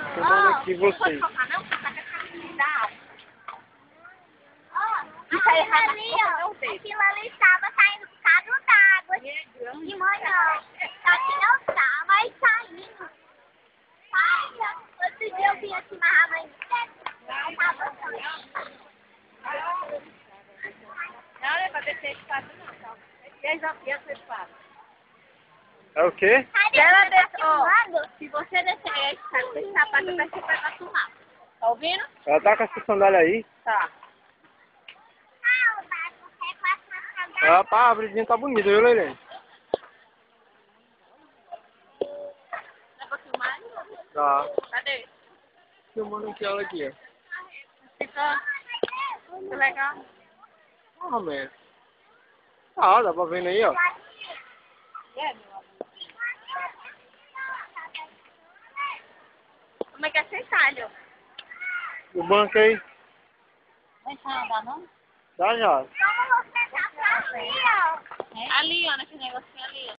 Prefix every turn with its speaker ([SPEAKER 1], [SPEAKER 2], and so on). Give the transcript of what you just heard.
[SPEAKER 1] Filmando aqui vocês.
[SPEAKER 2] Isso aí, ali, ó. Aquilo ali estava saindo por causa d'água. De manhã. Só que não tá, mas saindo. Olha, outro dia eu vim aqui na mãe. Não tava
[SPEAKER 3] Não é pra descer espaço, não, tá? E essa espaço?
[SPEAKER 1] É o quê?
[SPEAKER 2] Ela desceu. Se você descer esse sapato, vai ser pra filmar.
[SPEAKER 3] Tá ouvindo?
[SPEAKER 1] Ela tá com essa sandália aí.
[SPEAKER 3] Tá.
[SPEAKER 1] Ela tá, a árvorezinha tá bonita, viu, Leilene?
[SPEAKER 3] Dá pra filmar?
[SPEAKER 1] Tá.
[SPEAKER 3] Cadê?
[SPEAKER 1] Filmando aqui ela aqui, ó.
[SPEAKER 3] Fica legal.
[SPEAKER 1] Ah, merda. Ah, dá pra ver aí, ó.
[SPEAKER 3] É, meu amor. Como é que é sentalho?
[SPEAKER 1] O banco aí.
[SPEAKER 3] Vai andar, não?
[SPEAKER 1] Dá já.
[SPEAKER 2] Vamos sentar pra ali, ó.
[SPEAKER 3] Ali, ó, naquele negocinho ali, ó.